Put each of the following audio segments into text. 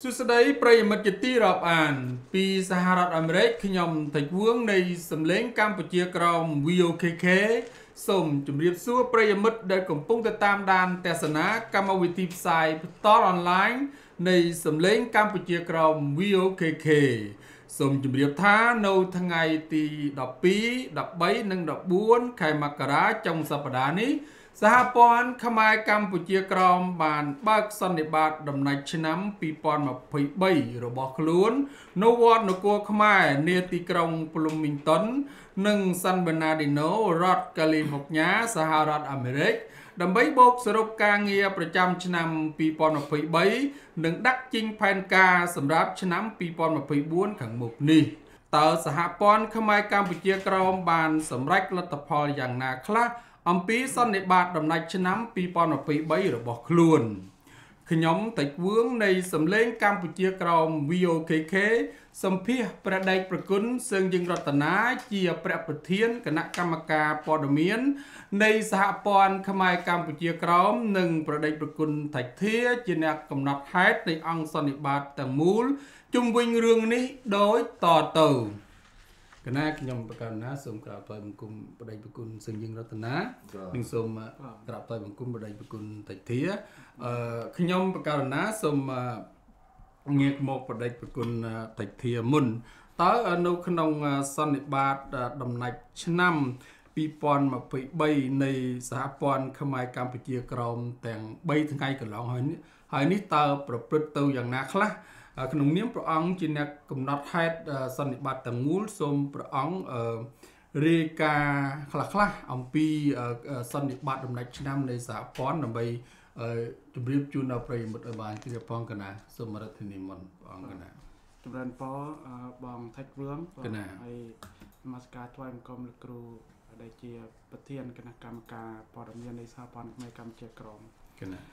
สุดท้ายประยมัดจิตที่รับอ่านปีสหรัฐอเมริกขยมไต้หวันในสำเร็จกัมพูชีกรอม VOKK ส่งจุดเรียบสู้ประยมัดได้กลุ่มปุ่งติดตามด้านแต่สนากรรมวิธีสายต่อออนไลน์ในสำเร็จกัมพูชีกรอม VOKK ส่งจุดเรียบท้าในทั้งไงตีดับปีดับใบนังดับบ้วนไข่มักกะระจงสัปดาห์นี้สหปอนขมายกัมพูชีกรอมบานบักสันนิบาตดำนัยชน้ำปีปอนมาพยใบระบอกขลุ่นโนวอดนกัวขมายเนติกรงปลุมิงตันหนึ่งซันเบนาดิโนรัฐแคลิฟอร์เนียสหรัฐอเมริกดำใบบกสรุปการเงียประจำชน้ำปีปอนมาพยใบหนึ่งดักจิงแผนกาสำหรับชน้ำปีปอนมาพยบ้วนขังมุกนี้ต่อสหปอนขมายกัมพูชีกรอมบานสำเร็จรัฐพลอย่างนาคลาอัมพีสันนิบาตดำนัยชน้ำปีปอนปีใบระบอกขลุ่นขยมติดเวื้องในสำเร็จกัมพูชีกรอม VOKK สัมพีประเดกประกุลซึ่งยิงรัตนาเจียประประเทียนคณะกรรมการปอดเมียนในสหปอนขมายกัมพูชีกรอมหนึ่งประเดกประกุลไทยเทียจีนักกำนัดแฮตในอังสันนิบาตต่างมูลจุ่มวิงเรื่องนี้โดยต่อเติมคณะขยมประการนะสมกราบต่อยบังคุมประเดี๋ยวประกุลซึ่งยิงรัตนะหนึ่งสมกราบต่อยบังคุมประเดี๋ยวประกุลติเทียขยมประการนะสมเงียบหมกประเดี๋ยวประกุลติเทียมุนต่อนุขนงสันนิบาตดำนัยชน้ำปีปอนมาปีใบในสหปอนขมายกัมพูชีกรอมแต่งใบทั้งไงกันหลงหอยนี้ต่อประพฤติตัวอย่างนักละขนมเนี้ยพระองค์จีนักกำนัดให้สันนิบาตต่างมูลสมพระองค์เรียกาคลาคลาอัมพีสันนิบาตดำนัยชนำในสาปอนนำไปจุบรีบจูนเอาไปหมดบานที่จะป้องกันนะสมรภูมิมันป้องกันนะจุดเริ่มปอบองทัดเรื่องไอ้มาสการทวายมกรมลครูได้เจียประเทียนคณะกรรมการปอดเมียนในสาปอนไม่กำเจียกรองกันนะ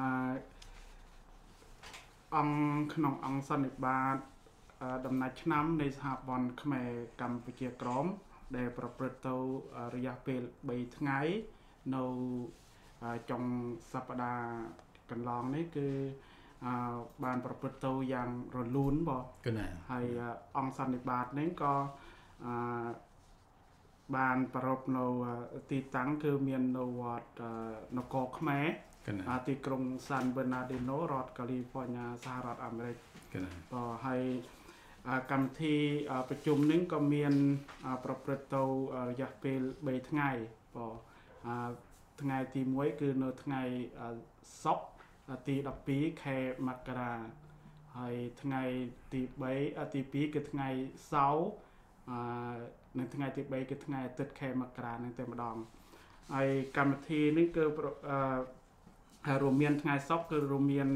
องขนมองสันนิบาตดำนัยชน้ำในสหบอลขมายกัมพูชีกรอมได้ประพฤติตัวระยะเปลใบทั้งไงในจงสัปดาห์กันลองนี่คือบานประพฤติตัวอย่างรนลุ้นบ่ให้องสันนิบาตนี้ก็บานประรบในตีตั้งคือเมียนในวัดนกขมายที่กรุงซานเบอร์นาร์ดิโนรัฐแคลิฟอร์เนียสหรัฐอเมริกก็ให้กรรมที่ประชุมนึงก็มีประพฤติตัวระยะเปลใบทั้งไงก็ทั้งไงที่มวยคือในทั้งไงซอกที่ดับปีแค่มักกะราให้ทั้งไงที่ใบที่ปีคือทั้งไงเสาในทั้งไงที่ใบคือทั้งไงติดแค่มักกะราในเต็มดองไอ้กรรมที่นึงคือรวมเมียนทั้งไงซอกคือรวมเมียน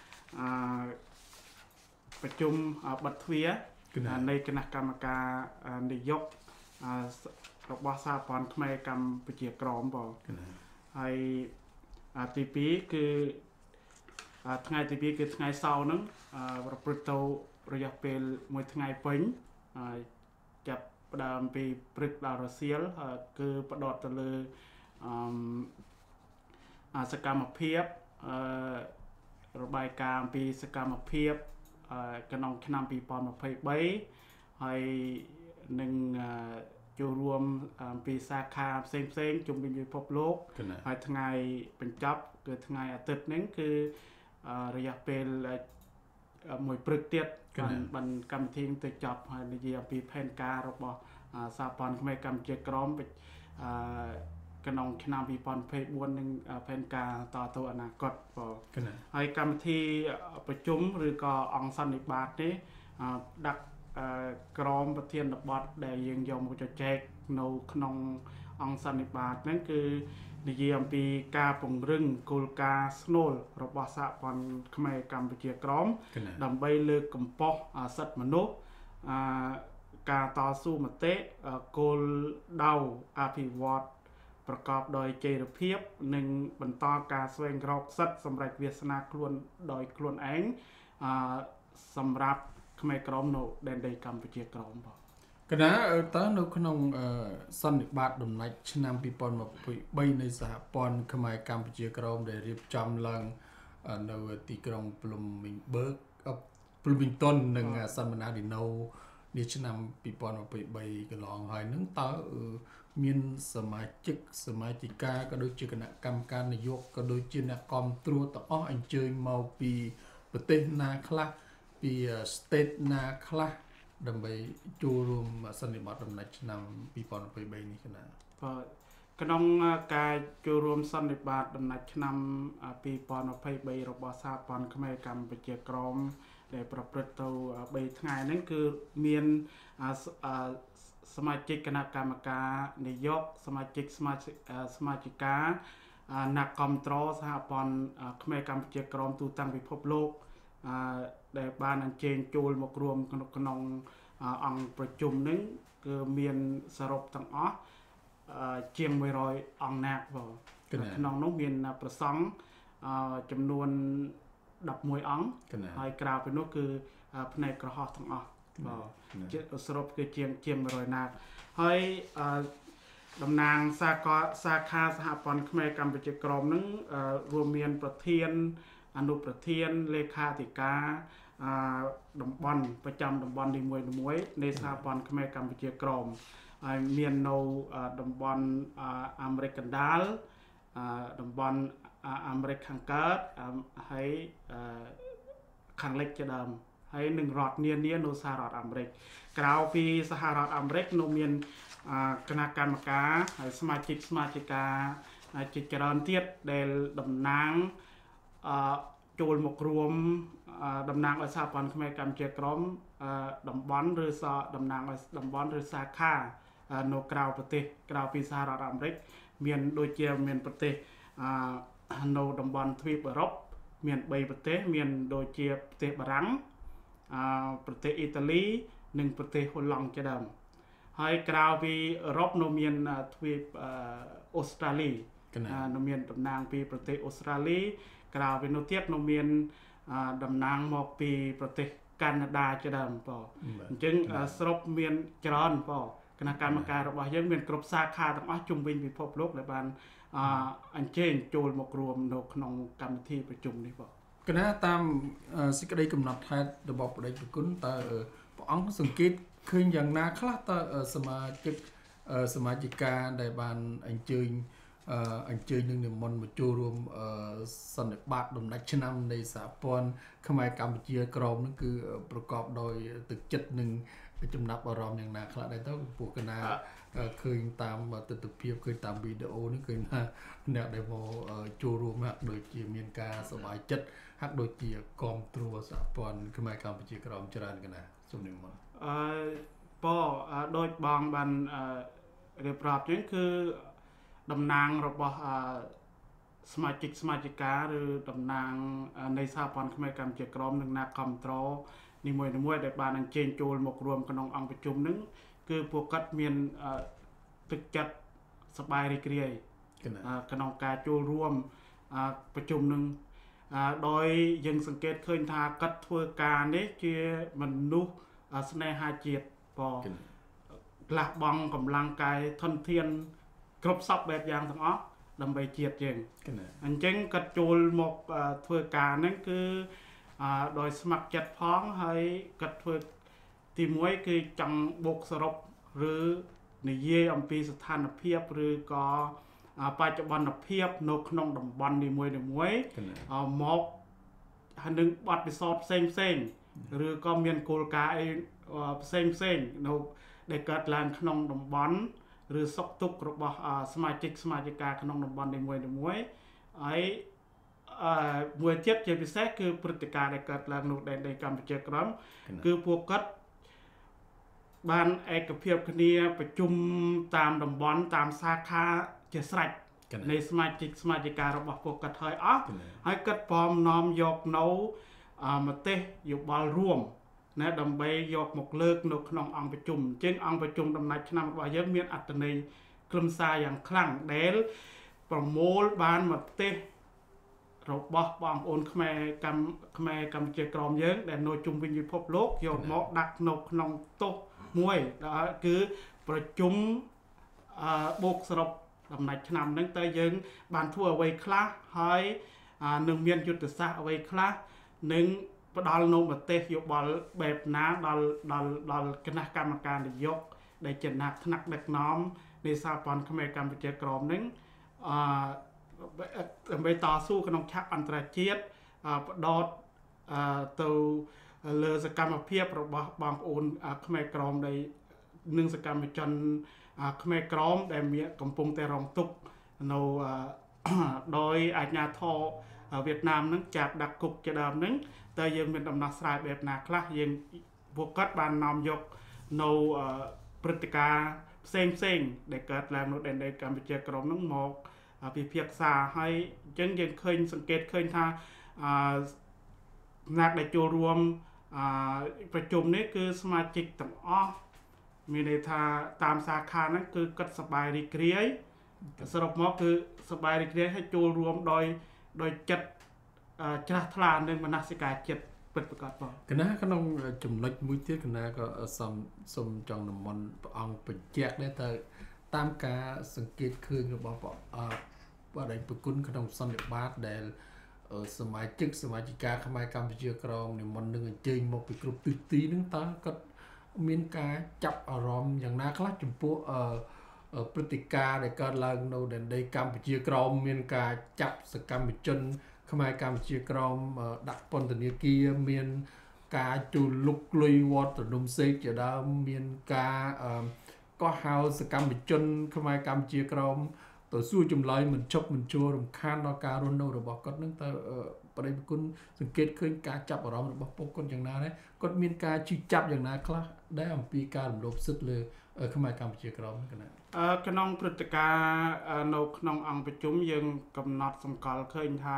ประชุมบัตรเวียในคณะกรรมการนายกรัฐสภาปอนขมายกัมพูชีกรอมบอกไอ้ตีปีคือทั้งไงตีปีคือทั้งไงเสาร์นั้นประพฤติตัวระยะเปลมวยทั้งไงเป็นจับประดามปีปรึกดาวรัสเซียคือประดอดตะลือสกรรมเพียบระบายการปีสกรรมเพียบกระนองขนำปีปอนมาเพย์ใบให้หนึ่งจูรวมปีสาขาเซ็งจุ่มบินยุพบโลกให้ทั้งไงเป็นจับเกิดทั้งไงติดนั้นคือระยะเป็นมวยปรึกเตียดบันกำทิ้งติดจับให้ในเยียปีเพนการะบบซาปอนขมายกำเจกร้อมไปกระนองขนำปีปอนเพย์บวนหนึ่งเพนกาต่อตัวอนาคตให้กำที่ประชุมหรือก็องสันนิบาตนี้ดักกรอมประเทียนดับบอดได้ยังยอมจะแจกโนขนมองสันนิบาตนั่นคือในเยี่ยมปีกาปงรึงกูลกาสโนลรบสะปอนขมายกัมพูชีกรอมดำใบเลือกกำปอกสัตว์มนุษย์การต่อสู้มาเตะโกลดาวอาภิวัตประกอบโดยเจรเพียบหนึ่งบรรทอการสวงกรอกสัตว์สำหรับเวียสนาคลวนโดยคลวนเองสำหรับขมายกรอมโนแดนใดกัมพูชีกรอมบอกคณะตอนนู้ขนมสันนิบาตดำนัยชนำปีปอนมาใบในสหปอนขมายกัมพูชีกรอมได้เรียบจำลังในตีกรองปลุมมิงเบิร์กព្រលឹងតុននឹងសន្មនាឌីណូនេះឆ្នាំ2023កន្លងហើយនឹងតើមានសមាជិកាក៏ដូចជាគណៈកម្មការនយោបាយក៏ដូចជាអ្នកគាំទ្រទាំងអស់អញ្ជើញមកពីប្រទេសណាខ្លះពី state ណាខ្លះដើម្បីចូលរួមសន្និបាតដំណាច់ឆ្នាំ2023នេះណាបាទក្នុងការចូលរួមសន្និបាតដំណាច់ឆ្នាំ2023របស់សហព័ន្ធខ្មែរកម្ពុជាក្រមដែលប្រព្រឹត្តទៅ3ថ្ងៃហ្នឹងគឺមានសមាជិកគណៈកម្មការនយោបាយសមាជិកាអ្នកគ្រប់គ្រងសហព័ន្ធខ្មែរកម្ពុជាក្រមទូទាំងពិភពលោកដែលបានអញ្ជើញចូលមករួមក្នុងអង្គប្រជុំនេះគឺមានសរុបទាំងអស់ជាង100អង្គណាបងក្នុងនោះមានប្រសង់ចំនួន11អង្គហើយក្រៅពីនោះគឺផ្នែកក្រហមទាំងអស់បាទសរុបគឺជាង100ណាហើយតំណាងសាខាសហព័ន្ធខ្មែរកម្ពុជាក្រមនឹងរួមមានប្រធានអនុប្រធានលេខាធិការតំបន់ប្រចាំតំបន់នីមួយៗនៃសហព័ន្ធខ្មែរកម្ពុជាក្រមហើយមាននៅតំបន់អាមេរិកកណ្ដាលតំបន់អាមេរិកខាងកើតហើយខាងលិចជាដើមហើយនឹងរដ្ឋនានានៅសហរដ្ឋអាមេរិកក្រៅពីសហរដ្ឋអាមេរិកនៅមានគណៈកម្មការហើយសមាជិកាជាច្រើនទៀតដែលតំណាងចូលមករួមតំណាងឲ្យសហព័ន្ធខ្មែរកម្ពុជាក្រមតំបន់ឬតំណាងឲ្យតំបន់ឬសាខានៅក្រៅប្រទេសក្រៅពីសហរដ្ឋអាមេរិកមានដូចជាមានប្រទេសនៅតំបន់ទ្វីបអឺរ៉ុបមាន3ប្រទេសមានដូចជាប្រទេសបារាំងប្រទេសអ៊ីតាលីនិងប្រទេសហូឡង់ជាដើមហើយក្រៅពីអឺរ៉ុបនៅមានទ្វីបអូស្ត្រាលីនៅមានតំណាងពីប្រទេសអូស្ត្រាលីក្រៅពីនោះទៀតនៅមានតំណាងមកពីប្រទេសកាណាដាជាដើមបងអញ្ចឹងស្រុកមានច្រើនបងគណៈកម្មការរបស់យើងមានគ្រប់សាខាទាំងអស់ជុំវិញពិភពលោកដែលបានអញ្ជើញចូលមករួមនៅក្នុងកម្មវិធីប្រជុំនេះបងគណៈតាមសេចក្តីកំណត់ហេតុរបស់បដិប្រគុណតើព្រះអង្គសង្កេតឃើញយ៉ាងណាខ្លះតើសមាជិកាដែលបានអញ្ជើញនឹងនិមន្តមកចូលរួមសន្និបាតដំណាច់ឆ្នាំនៃសហព័ន្ធខ្មែរកម្ពុជាក្រមនឹងគឺប្រកបដោយទឹកចិត្តនិងចំណាប់អារម្មណ៍យ៉ាងណាខ្លះដែរទៅពួកកណាឃើញតាមទស្សនវិជ្ជាឃើញតាមវីដេអូនេះឃើញថាអ្នកដែលមកចូលរួមហាក់ដូចជាមានការសប្បាយចិត្តហាក់ដូចជាគាំទ្រសហព័ន្ធខ្មែរកម្ពុជាក្រមច្រើនកណាសូមនិមន្តដូចបងបានរៀបរាប់ចឹងគឺតំណាងរបស់សមាជិកាឬតំណាងនៃសហព័ន្ធខ្មែរកម្ពុជាក្រមនិងអ្នកគ្រប់គ្រងនីមួយៗដែលបានអញ្ជើញចូលមករួមក្នុងអង្គប្រជុំនឹងគឺពួកគាត់មានទឹកចិត្តសប្បាយរីករាយក្នុងការចូលរួមប្រជុំនឹងដោយយើងសង្កេតឃើញថាគាត់ធ្វើការនេះជាមនុស្សស្នេហាជាតិលះបង់កម្លាំងកាយធនធានគ្រប់សពបែបយ៉ាងទាំងអស់ដើម្បីជាតិយើងអញ្ចឹងគាត់ចូលមកធ្វើការហ្នឹងគឺដោយស្ម័គ្រចិត្តផងហើយគាត់ធ្វើទី1គឺចង់បូកសរុបឬនិយាយអំពីស្ថានភាពឬក៏បច្ចុប្បន្នភាពនៅក្នុងតំបន់នីមួយមកហើយនឹងបទពិសោធន៍ផ្សេងឬក៏មានគោលការណ៍អីផ្សេងនៅដែលកើតឡើងក្នុងតំបន់ឬសុខទុក្ខរបស់សមាជិកាក្នុងតំបន់នីមួយហើយមួយទៀតជាពិសេសគឺព្រឹត្តិការណ៍ដែលកើតឡើងនៅដែនដីកម្ពុជាក្រមគឺពួកគាត់បានឯកភាពគ្នាប្រជុំតាមតំបន់តាមសាខាជាស្រេចនៃសមាជិការបស់ពួកគាត់ហើយគាត់ព្រមនាំយកនៅមតិយោបល់រួមណាដើម្បីយកមកលើកនៅក្នុងអង្គប្រជុំជាងអង្គប្រជុំដំណាច់ឆ្នាំរបស់យើងមានអត្ថន័យខ្លឹមសារយ៉ាងខ្លាំងដែលប្រមូលបានមតិរបស់បងប្អូនខ្មែរកម្ពុជាក្រមយើងដែលនៅជុំវិញពិភពលោកយកមកដាក់នៅក្នុងតុមួយគឺប្រជុំបូកសរុបដំណាច់ឆ្នាំហ្នឹងតើយើងបានធ្វើអ្វីខ្លះហើយនឹងមានយុទ្ធសាស្ត្រអ្វីខ្លះនឹងផ្ដល់នូវមតិយោបល់បែបណាដល់គណៈកម្មការនយោបាយដែលជាថ្នាក់ដឹកនាំនៃសហព័ន្ធខ្មែរកម្ពុជាក្រមនឹងដើម្បីតស៊ូក្នុងឆាកអន្តរជាតិផ្ដោតទៅលើសកម្មភាពរបស់បងប្អូនខ្មែរក្រមដែលនិងសកម្មជនខ្មែរក្រមដែលមានកំពុងតែរងទុក្ខនៅដោយអាជ្ញាធរវៀតណាមនឹងចាប់ដាក់គុកជាដើមនឹងតែយើងមានដំណោះស្រាយបែបណាខ្លះយើងពួកគាត់បាននាំយកនៅព្រឹត្តិការណ៍ផ្សេងដែលកើតឡើងនៅដែនដីកម្ពុជាក្រមនឹងមកពិភាក្សាហើយអញ្ចឹងយើងឃើញសង្កេតឃើញថាអ្នកដែលចូលរួមប្រជុំនេះគឺសមាជិកទាំងអស់មានន័យថាតាមសាខាហ្នឹងគឺគាត់សប្បាយរីករាយសរុបមកគឺសប្បាយរីករាយហើយចូលរួមដោយចិត្តជ្រះថ្លានិងមនសិការចិត្តពិតប្រាកដបងគណៈក្នុងចំណុចមួយទៀតគណៈក៏សូមចង់និមន្តព្រះអង្គបញ្ជាក់ដែរទៅតាមការសង្កេតឃើញរបស់បាទឯកប្រគុណក្នុងសន្និបាតដែលសមាជិកាខ្មែរកម្ពុជាក្រមនិមន្តនឹងអញ្ជើញមកពីគ្រប់ទិសទីនឹងតើគាត់មានការចាប់អារម្មណ៍យ៉ាងណាខ្លះចំពោះព្រឹត្តិការណ៍ដែលកើតឡើងនៅដែនដីកម្ពុជាក្រមមានការចាប់សកម្មជនខ្មែរកម្ពុជាក្រមដាក់ពន្ធនាគារមានការជួលលុកលុយវត្តរំសេកជាដើមមានការកោះហៅសកម្មជនខ្មែរកម្ពុជាក្រមទៅសួរចម្លើយមិនជប់មិនជួររំខានដល់ការរស់នៅរបស់គាត់នឹងតើប្រិយគុណសង្កេតឃើញការចាប់អារម្មណ៍របស់ពួកគាត់យ៉ាងណាដែរគាត់មានការជិះចាប់យ៉ាងណាខ្លះដែរអំពីការរំលោភសិទ្ធិលើខ្មែរកម្ពុជាក្រមគណៈក្នុងព្រឹត្តិការណ៍នៅក្នុងអង្គប្រជុំយើងកំណត់សម្គាល់ឃើញថា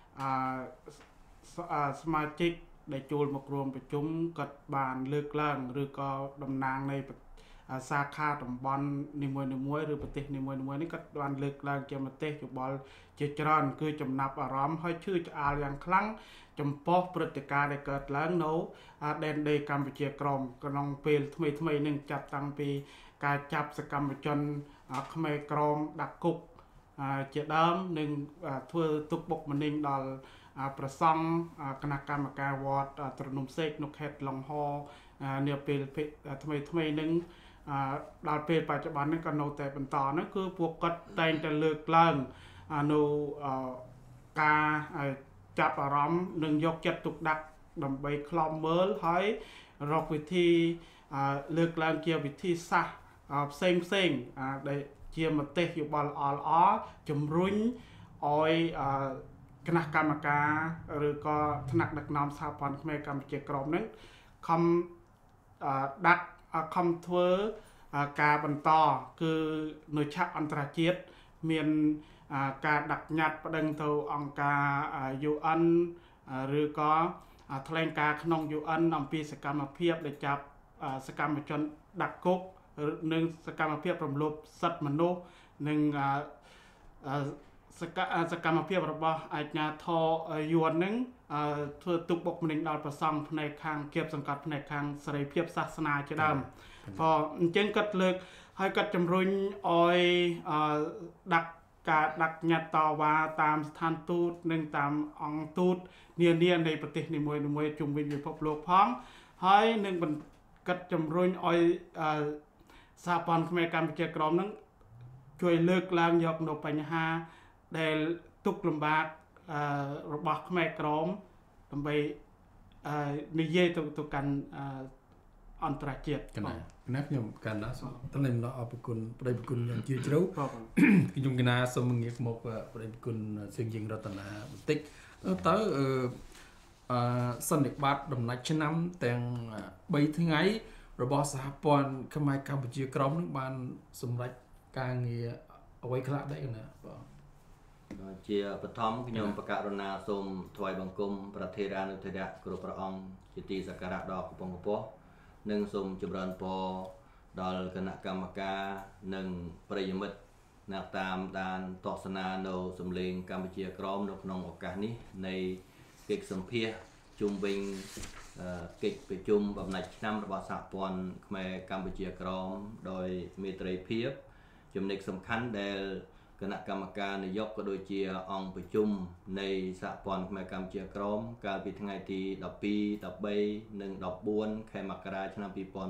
សមាជិកដែលចូលមករួមប្រជុំគាត់បានលើកឡើងឬក៏តំណាងនៃសាខាតំបន់នីមួយៗឬប្រទេសនីមួយៗនេះគាត់បានលើកឡើងជាមតិយោបល់ជាច្រើនគឺចំណាប់អារម្មណ៍ហើយឈឺឆ្អាលយ៉ាងខ្លាំងចំពោះព្រឹត្តិការណ៍ដែលកើតឡើងនៅដែនដីកម្ពុជាក្រមក្នុងពេលថ្មីនឹងចាប់តាំងពីការចាប់សកម្មជនខ្មែរក្រមដាក់គុកជាដើមនិងធ្វើទុកបុកម្នេញដល់ប្រសង់គណៈកម្មការវត្តត្រនំសេកនៅខេត្តឡុងហនាពេលថ្មីនឹងដល់ពេលបច្ចុប្បន្ននេះក៏នៅតែបន្តហ្នឹងគឺពួកគាត់តែងតែលើកឡើងនៅការចាប់អារម្មណ៍និងយកចិត្តទុកដាក់ដើម្បីខ្លំមើលហើយរកវិធីលើកឡើងជាវិធីសាស្ត្រផ្សេងដែលជាមតិយោបល់ល្អជំរុញឲ្យគណៈកម្មការឬក៏ថ្នាក់ដឹកនាំសហព័ន្ធខ្មែរកម្ពុជាក្រមហ្នឹងខំដាក់ខំធ្វើការបន្តគឺនៅឆាកអន្តរជាតិមានការដាក់ញត្តិប្តឹងទៅអង្គការ UN ឬក៏ថ្លែងការណ៍ក្នុង UN អំពីសកម្មភាពដែលចាប់សកម្មជនដាក់គុកនិងសកម្មភាពរំលោភសិទ្ធិមនុស្សនិងសកម្មភាពរបស់អាជ្ញាធរយួននឹងធ្វើទុកបុកម្នេញដល់ប្រសង់ផ្នែកខាងគៀបសង្កត់ផ្នែកខាងសេរីភាពសាសនាជាដើមក៏អញ្ចឹងគាត់លើកហើយគាត់ជំរុញឲ្យដាក់ញត្តិតវ៉ាតាមស្ថានទូតនិងតាមអង្គទូតនានានៃប្រទេសនីមួយៗជុំវិញពិភពលោកផងហើយនឹងគាត់ជំរុញឲ្យសហព័ន្ធខ្មែរកម្ពុជាក្រមនឹងជួយលើកឡើងយកនៅបញ្ហាដែលទុកលំបាករបស់ខ្មែរក្រមដើម្បីនិយាយទៅកាន់អន្តរជាតិខ្ញុំកណ្ណាសូមថ្លែងអំណរអរគុណប្រិយគុណយ៉ាងជ្រាលជ្រៅខ្ញុំកណ្ណាសូមងាកមកប្រិយគុណសៀងយើងរតនាបន្តិចតើសន្និបាតដំណាច់ឆ្នាំទាំង3ថ្ងៃរបស់សហព័ន្ធខ្មែរកម្ពុជាក្រមនឹងបានសម្រេចការងារអ្វីខ្លះដែរណាបងជាបឋមខ្ញុំបកករណាសូមថ្វាយបង្គំប្រធារានុធិរៈគ្រប់ព្រះអង្គជាទីសក្ការៈដ៏កំពង់កំពស់និងសូមចម្រើនពរដល់គណៈកម្មការនិងប្រិយមិត្តអ្នកតាមដានទស្សនានៅសម្លេងកម្ពុជាក្រមនៅក្នុងឱកាសនេះនៃកិច្ចសម្ភាសជុំវិញកិច្ចប្រជុំបំណាច់ឆ្នាំរបស់សហព័ន្ធខ្មែរកម្ពុជាក្រមដោយមេត្រីភាពចំណុចសំខាន់ដែលគណៈកម្មការនយោបាយក៏ដូចជាអង្គប្រជុំនៃសហព័ន្ធខ្មែរកម្ពុជាក្រមកាលពីថ្ងៃទី12 13និង14ខែមករាឆ្នាំ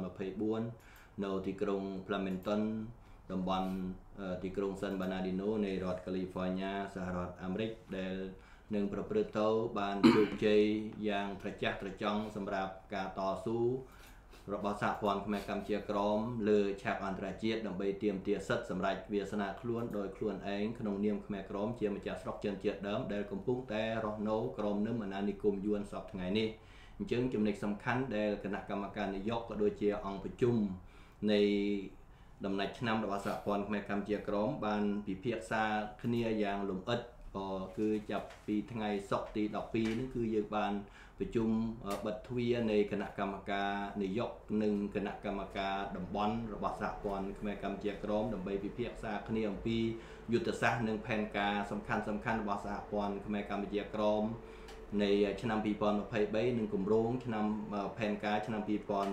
2024នៅទីក្រុង Flemington តំបន់ទីក្រុង San Bernardino នៃរដ្ឋ California សហរដ្ឋអាមេរិកដែលនឹងប្រព្រឹត្តទៅបានជោគជ័យយ៉ាងត្រចះត្រចង់សម្រាប់ការតស៊ូរបស់សហព័ន្ធខ្មែរកម្ពុជាក្រមលើឆាកអន្តរជាតិដើម្បីទាមទារសិទ្ធិសម្រាប់វាសនាខ្លួនដោយខ្លួនឯងក្នុងនាមខ្មែរក្រមជាម្ចាស់ស្រុកជនជាតិដើមដែលកំពុងតែរស់នៅក្រោមនឹមអាណានិគមយួនសពថ្ងៃនេះអញ្ចឹងចំណុចសំខាន់ដែលគណៈកម្មការនយោបាយក៏ដូចជាអង្គប្រជុំនៃដំណាច់ឆ្នាំរបស់សហព័ន្ធខ្មែរកម្ពុជាក្រមបានពិភាក្សាគ្នាយ៉ាងលម្អិតគឺចាប់ពីថ្ងៃសុក្រទី12នេះគឺយើងបានប្រជុំបិទទ្វារនៃគណៈកម្មការនយោបាយនិងគណៈកម្មការតំបន់របស់សហព័ន្ធខ្មែរកម្ពុជាក្រមដើម្បីពិភាក្សាគ្នាអំពីយុទ្ធសាស្ត្រនិងផែនការសំខាន់របស់សហព័ន្ធខ្មែរកម្ពុជាក្រមនៃឆ្នាំ2023និងគម្រោងឆ្នាំផែនការឆ្នាំ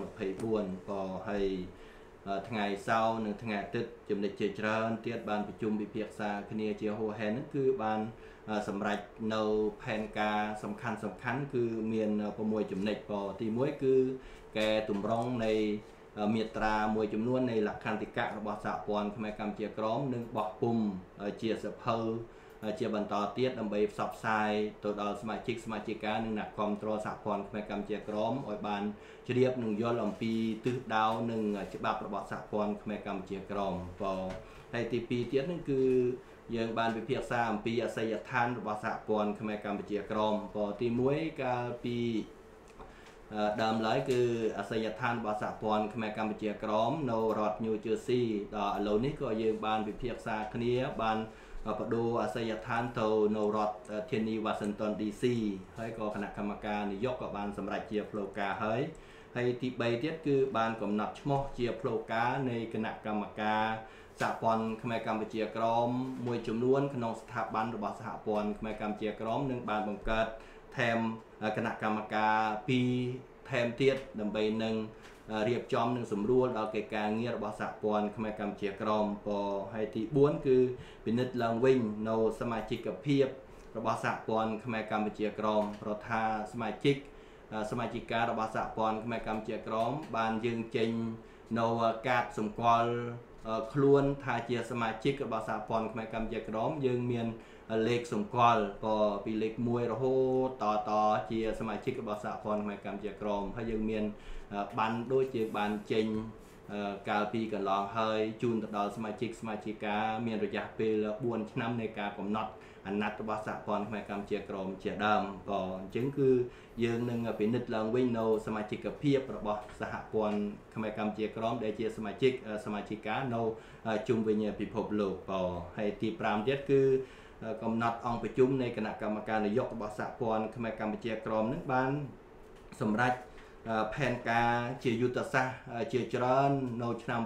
2024ក៏ហើយថ្ងៃសៅរ៍និងថ្ងៃអាទិត្យចំណុចជាច្រើនទៀតបានប្រជុំពិភាក្សាគ្នាជាហួសហេតុហ្នឹងគឺបានសម្រេចនៅផែនការសំខាន់គឺមាន6ចំណុចទី1គឺកែតម្រង់នៃមាត្រាមួយចំនួននៃលក្ខន្តិកៈរបស់សហព័ន្ធខ្មែរកម្ពុជាក្រមនិងបោះពុម្ពជាសភៅជាបន្តទៀតដើម្បីផ្សព្វផ្សាយទៅដល់សមាជិកានិងអ្នកគាំទ្រសហព័ន្ធខ្មែរកម្ពុជាក្រមឲ្យបានជ្រាបនិងយល់អំពីទិសដៅនិងច្បាប់របស់សហព័ន្ធខ្មែរកម្ពុជាក្រមហើយទី2ទៀតហ្នឹងគឺយើងបានពិភាក្សាអំពីអាសយដ្ឋានរបស់សហព័ន្ធខ្មែរកម្ពុជាក្រមទី1កាលពីដើមឡើយគឺអាសយដ្ឋានរបស់សហព័ន្ធខ្មែរកម្ពុជាក្រមនៅរដ្ឋ New Jersey ដល់ឥឡូវនេះក៏យើងបានពិភាក្សាគ្នាបានបដូរអាសយដ្ឋានទៅនៅរដ្ឋធានី Washington DC ហើយក៏គណៈកម្មការនយោបាយក៏បានសម្រេចជាផ្លូវការហើយទី3ទៀតគឺបានកំណត់ឈ្មោះជាផ្លូវការនៃគណៈកម្មការសហព័ន្ធខ្មែរកម្ពុជាក្រមមួយចំនួនក្នុងស្ថាប័នរបស់សហព័ន្ធខ្មែរកម្ពុជាក្រមនិងបានបង្កើតថែមគណៈកម្មការ2ថែមទៀតដើម្បីនឹងរៀបចំនិងសម្រួលដល់កិច្ចការងាររបស់សហព័ន្ធខ្មែរកម្ពុជាក្រមហើយទី4គឺពិនិត្យឡើងវិញនៅសមាជិកភាពរបស់សហព័ន្ធខ្មែរកម្ពុជាក្រមព្រោះថាសមាជិការបស់សហព័ន្ធខ្មែរកម្ពុជាក្រមបានយើងចេញនៅកាតសម្គាល់ខ្លួនថាជាសមាជិករបស់សហព័ន្ធខ្មែរកម្ពុជាក្រមយើងមានលេខសម្គាល់ពីលេខ1រហូតតជាសមាជិករបស់សហព័ន្ធខ្មែរកម្ពុជាក្រមហើយយើងមានបានដូចជាបានចេញកាលពីកន្លងហើយជូនទៅដល់សមាជិកាមានរយៈពេល4ឆ្នាំនៃការកំណត់អាណត្តិរបស់សហព័ន្ធខ្មែរកម្ពុជាក្រមជាដើមអញ្ចឹងគឺយើងនឹងពិនិត្យឡើងវិញនៅសមាជិកភាពរបស់សហព័ន្ធខ្មែរកម្ពុជាក្រមដែលជាសមាជិកានៅជុំវិញពិភពលោកហើយទី5ទៀតគឺកំណត់អង្គប្រជុំនៃគណៈកម្មការនយោបាយរបស់សហព័ន្ធខ្មែរកម្ពុជាក្រមនឹងបានសម្រេចផែនការជាយុទ្ធសាស្ត្រជាច្រើននៅឆ្នាំ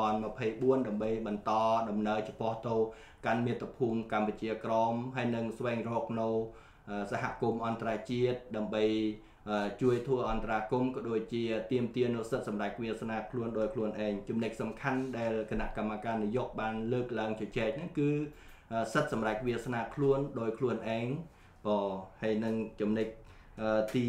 2024ដើម្បីបន្តដំណើរចំពោះទៅកាន់មាតុភូមិកម្ពុជាក្រមហើយនឹងស្វែងរកនៅសហគមន៍អន្តរជាតិដើម្បីជួយធ្វើអន្តរាគមន៍ក៏ដូចជាទាមទារនូវសិទ្ធិសម្រេចវាសនាខ្លួនដោយខ្លួនឯងចំណុចសំខាន់ដែលគណៈកម្មការនយោបាយបានលើកឡើងជជែកហ្នឹងគឺសិទ្ធិសម្រេចវាសនាខ្លួនដោយខ្លួនឯងហើយនឹងចំណុចទី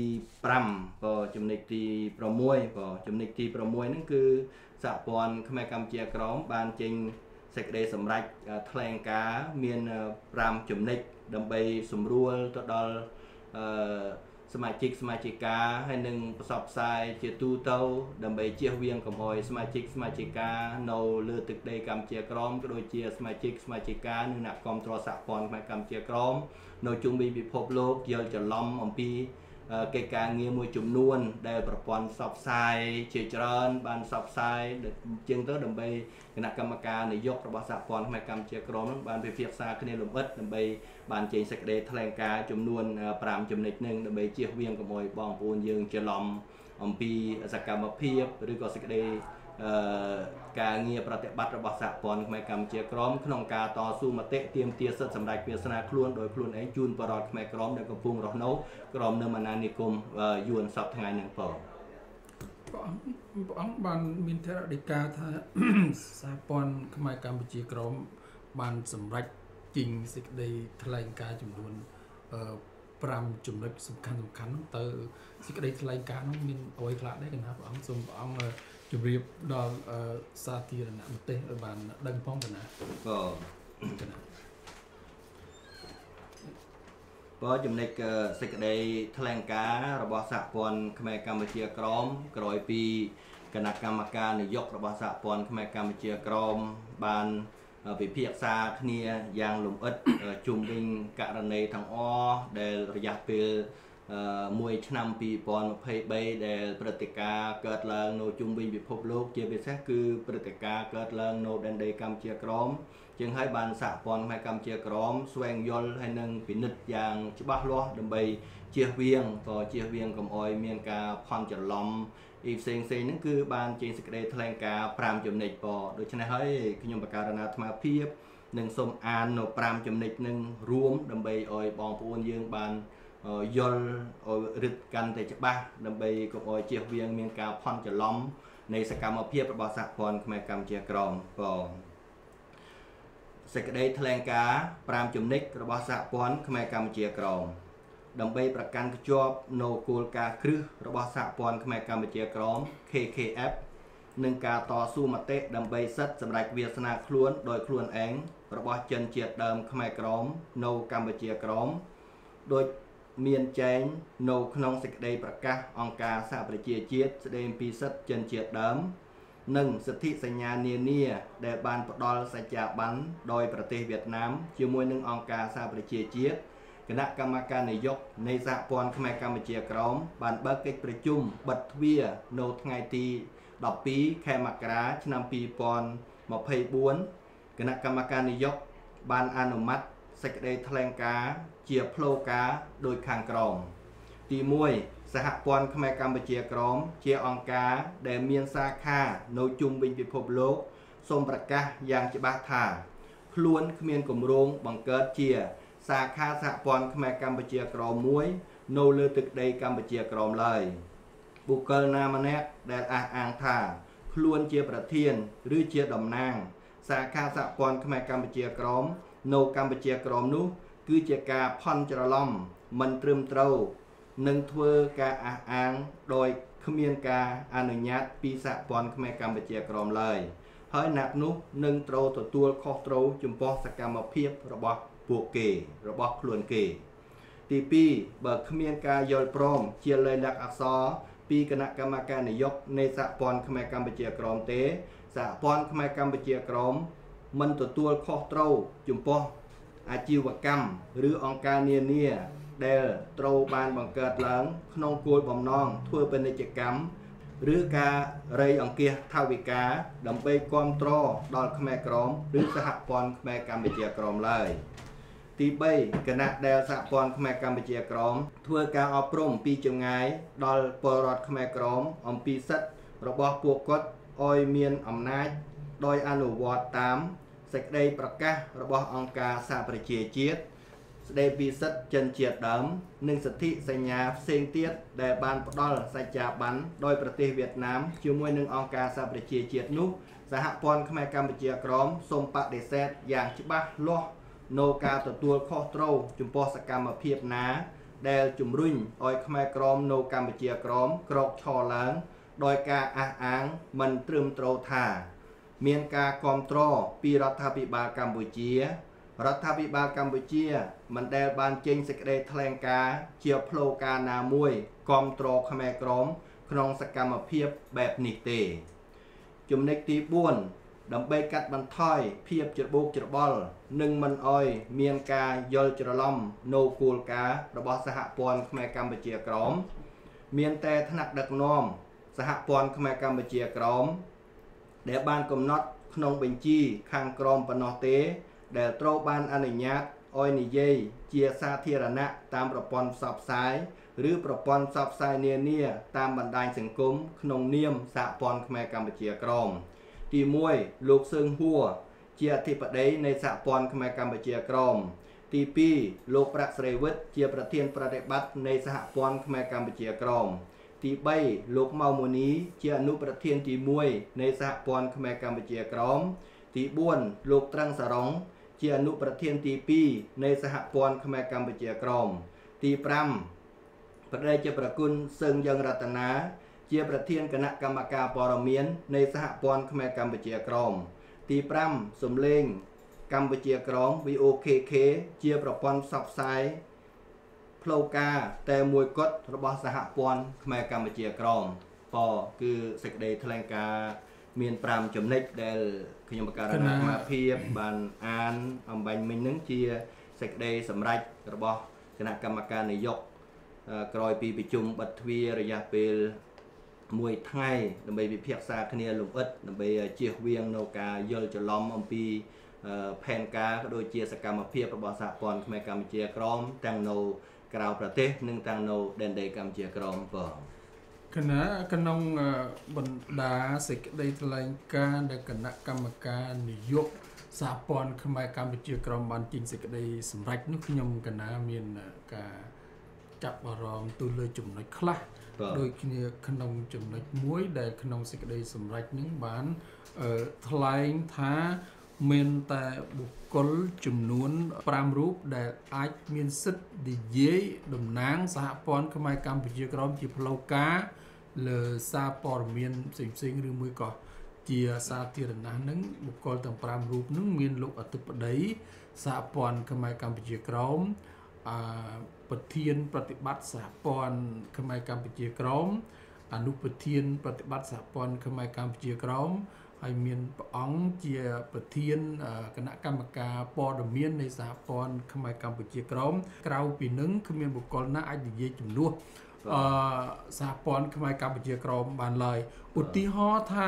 5ចំណុចទី6ចំណុចទី6ហ្នឹងគឺសហព័ន្ធខ្មែរកម្ពុជាក្រមបានចេញសេចក្តីសម្រេចថ្លែងការណ៍មាន5ចំណុចដើម្បីសម្រួលទៅដល់សមាជិកាហើយនឹងផ្សព្វផ្សាយជាទូទៅដើម្បីជៀសវាងកុំឲ្យសមាជិកានៅលើទឹកដីកម្ពុជាក្រមក៏ដូចជាសមាជិកានិងអ្នកគាំទ្រសហព័ន្ធខ្មែរកម្ពុជាក្រមនៅជុំវិញពិភពលោកយល់ច្រឡំអំពីកិច្ចការងារមួយចំនួនដែលប្រព័ន្ធផ្សព្វផ្សាយជាច្រើនបានផ្សព្វផ្សាយជាងទៅដើម្បីគណៈកម្មការនយោបាយរបស់សហព័ន្ធខ្មែរកម្ពុជាក្រមនឹងបានពិភាក្សាគ្នាលម្អិតដើម្បីបានចេញសេចក្តីថ្លែងការណ៍ចំនួន5ចំណុចនឹងដើម្បីជៀសវាងកុំឲ្យបងប្អូនយើងច្រឡំអំពីសកម្មភាពឬក៏សេចក្តីការងារប្រតិបត្តិរបស់សហព័ន្ធខ្មែរកម្ពុជាក្រមក្នុងការតស៊ូមតិទាមទារសិទ្ធិសម្រេចវាសនាខ្លួនដោយខ្លួនឯងជូនបរិវត្តខ្មែរក្រមដែលកំពុងរស់នៅក្រមនៅអាណានិគមយួនសពថ្ងៃហ្នឹងព្រះអង្គបានមានថេរដីកាថាសហព័ន្ធខ្មែរកម្ពុជាក្រមបានសម្រេចจริงสิได้แถลงการจำนวนปรำจุดเล็กสำคัญเตอสิได้แถลงการน้องมินเอาไว้คลาดได้กันครับองสมองจุดเรียบดอลซาตีระนามันเตะบานดังพ้องกันนะก็จุดเล็กสิได้แถลงการระบบสะพอนขมายกัมพูชีกรอมกรอยปีคณะกรรมการนายกระบบสะพอนขมายกัมพูชีกรอมบานไปเพียกซาเนียยางลมอึดจุ่มบิงกะระเนทางอ้อเดลระยะเปลมวยชนำปีปอนเพย์เบย์เดลปฏิกาเกิดเลิงโนจุ่มบิงพิภพโลกเจียบิเซคือปฏิกาเกิดเลิงโนแดนเดกัมเชียกรอมจึงให้บานสะพอนให้กัมเชียกรอมแสวงยลให้นึงปินิดยางฉบับล้อดำใบเจียเวียงต่อเจียเวียงกับออยเมียนกาพอนจะล้อมอีกเซงนั่นคือบานเจนสกเดย์แถลงการปรามจุดเน็ตปอโดยฉะนั้นให้ขยมประการนาธมาเพียบหนึ่งสมอานโนปรามจุดเน็ตหนึ่งรวมดำใบออยบองปูนยืงบานยลออยรึดกันแต่จะบ้าดำใบกับออยเจียเวียงเมียนกาพอนจะล้อมในสกรรมเพียบระบาดสะพอนขมายกรรมเจียกรอมปอสกเดย์แถลงการปรามจุดเน็ตระบาดสะพอนขมายกรรมเจียกรอมดำใบประกันกระจอบโนกูลกาครึระบาดสะพอนขมายกรรมเจียกรอม KKF หนึ่งการต่อสู้มาเตะดำใบซัดสำหรับเวียสนาคล้วนโดยคล้วนเองระบาดเจนเจียดเดิมขมายกรอมโนกัมพูชีกรอมโดยเมียนแจงโนขนองสิกเดย์ประกาศองการสหประชาชาติแสดงปีซัดเจนเจียดเดิมหนึ่งสิทธิสัญญาเนียได้บานปดอลสัจจาบันโดยประเทศเวียดนามช่วยหนึ่งองการสหประชาชาติคณะกรรมการนายกในสหพรขมายกัมพูชีกรอมบานเบิกกิจประชุมบัดเวียโนทไงตีดอกปีแคมกราชนำปีปอนมาเพย์บ้วนคณะกรรมการนายกบานอนุมัติสกเดย์แถลงการเจียโพลกาโดยคางกรอมตีมวยสหพรขมายกัมพูชีกรอมเจียองการแดเมียนซาคาโนจุมวิญพิภพโลกทรงประกาศอย่างฉบับท่าคล้วนเขมียนกลมโรงบังเกิดเจียสาขาสหพรขมายกัมพูชีกรอมมวยโนเลือตึกใดกัมพูชีกรอมเลยบุคคลนามแนกแดดอ่างท่าคล้วนเจียประเทียนหรือเจียดำนางสาขาสหพรขมายกัมพูชีกรอมโนกัมพูชีกรอมนู้คือเจียกาพอนจรลอมมันตรึมเต้าหนึ่งทัวกาอ่างโดยเขมียนกาอนุญาตปีสหพรขมายกัมพูชีกรอมเลยให้หนักนู้หนึ่งโตรตัวข้อโตรจุ่มปอสกรรมเพียบระบบพวกเกระบบคลวนเกตีปีเบิกเขมียนกายอลพร้อมเชียร์เลยหลักอักษรปีคณะกรรมการนายกในสหพรขมายกัมพูชีกรอมเตสหพรขมายกัมพูชีกรอมมันตัวข้อโตรจุ่มปออาชีวกรรมหรือองค์การเนียเดลโตรบานบังเกิดหลังขนมกลวยบ่มน้องทั่วเป็นกิจกรรมหรือการเรยองเกียทาวิกาดำไปความตรอดอลขมายกรอมหรือสหพรขมายกัมพูชีกรอมเลยទី3គណៈដែលសហព័ន្ធខ្មែរកម្ពុជាក្រមធ្វើការអប់រំពីចម្ងាយដល់ពលរដ្ឋខ្មែរក្រមអំពីសិទ្ធិរបស់ពួកគាត់ឲ្យមានអំណាចដោយអនុវត្តតាមសេចក្តីប្រកាសរបស់អង្គការសហប្រជាជាតិស្តីពីសិទ្ធិជនជាតិដើមនិងសិទ្ធិសញ្ញាផ្សេងទៀតដែលបានផ្ដល់សច្ចាប័នដោយប្រទេសវៀតណាមជាមួយនឹងអង្គការសហប្រជាជាតិនោះសហព័ន្ធខ្មែរកម្ពុជាក្រមសូមបដិសេធយ៉ាងច្បាស់លាស់โนการตัวข้อโตรจุมปอสกรรมเพียบนาเดลจุมรุ่งออยขมายกรอมโนกัมพูชีกรอมกรอกชอล้างโดยการอ้างมันตรึมโตรธาเมียนกากอมโตรปีรัฐบิบาลกัมพูชีรัฐบิบาลกัมพูชีมันเดลบานเจงสกเดแถลงการเจียโพลกานามวยกอมโตรขมายกรอมขนองสกรรมเพียบแบบนิเตจุมเนกตีบ้วนดำใบกัดบันทอยเพียบจุดบุกจุดบอลหนึ่งมันอ้อยเมียนกายลจุดล้อมโนกูลการะบสหพรขมายกัมพูชีกรอมเมียนแต่ถนัดดักน้อมสหพรขมายกัมพูชีกรอมเดบานกำนัดขนมเป็นจีข้างกรอมปนอเตเดโตรบานอนุญาตอ้อยนิเยเจียซาเทียรณะตามประปอนสอบสายหรือประปอนสอบสายเนียตามบันไดสังคมขนมเนียมสหพรขมายกัมพูชีกรอมទី1លោកសឹងហួរជាអធិបតីនៃសហព័ន្ធខ្មែរកម្ពុជាក្រមទី2លោកប្រាក់ស្រីវិទ្យជាប្រធានប្រតិបត្តិនៃសហព័ន្ធខ្មែរកម្ពុជាក្រមទី3លោកម៉ៅម៉ូនីជាអនុប្រធានទី1នៃសហព័ន្ធខ្មែរកម្ពុជាក្រមទី4លោកត្រឹងសារ៉ុងជាជាអនុប្រធានទី2នៃសហព័ន្ធខ្មែរកម្ពុជាក្រមទី5ព្រះតេជប្រគុណសឹងយើងរតនាជាប្រធានគណៈកម្មការព័ត៌មាននៃសហព័ន្ធខ្មែរកម្ពុជាក្រមទី5សំលេងកម្ពុជាក្រម VOKK ជាប្រព័ន្ធផ្សព្វផ្សាយផ្លូវការតែមួយគត់របស់សហព័ន្ធខ្មែរកម្ពុជាក្រមគឺសេចក្តីថ្លែងការណ៍មាន5ចំណុចដែលខ្ញុំបកករណីអាភិបបានអានអំបញ្ញមិញនឹងជាសេចក្តីសម្រេចរបស់គណៈកម្មការនយោបាយក្រោយពីប្រជុំបិទទ្វាររយៈពេល1ថ្ងៃដើម្បីពិភាក្សាគ្នាលម្អិតដើម្បីជៀសវាងនៅការយល់ច្រឡំអំពីផែនការក៏ដូចជាសកម្មភាពរបស់សហព័ន្ធខ្មែរកម្ពុជាក្រមទាំងនៅក្រៅប្រទេសនិងទាំងនៅដែនដីកម្ពុជាក្រមគណៈក្នុងបណ្ដាសេចក្តីថ្លែងការណ៍ដែលគណៈកម្មការនយោបាយសហព័ន្ធខ្មែរកម្ពុជាក្រមបានចេញសេចក្តីសម្រេចនោះខ្ញុំគណៈមានការចាប់អារម្មណ៍ទៅលើចំណុចខ្លះដូចគ្នាក្នុងចំណុចមួយដែលក្នុងសេចក្តីសម្រេចនឹងបានថ្លែងថាមានតែបុគ្គលចំនួន5រូបដែលអាចមានសិទ្ធិនិយាយតំណាងសហព័ន្ធខ្មែរកម្ពុជាក្រមជាផ្លូវការលើសារព័ត៌មានផ្សេងៗឬមួយក៏ជាសាធារណៈនឹងបុគ្គលទាំង5រូបនឹងមានលោកអធិបតីសហព័ន្ធខ្មែរកម្ពុជាក្រមប្រធានប្រតិបត្តិសហព័ន្ធខ្មែរកម្ពុជាក្រមអនុប្រធានប្រតិបត្តិសហព័ន្ធខ្មែរកម្ពុជាក្រមហើយមានព្រះអង្គជាប្រធានគណៈកម្មការព័ត៌មាននៃសហព័ន្ធខ្មែរកម្ពុជាក្រមក្រៅពីនឹងគ្មានបុគ្គលណាអាចនិយាយជំនួសសហព័ន្ធខ្មែរកម្ពុជាក្រមបានឡើយឧទាហរណ៍ថា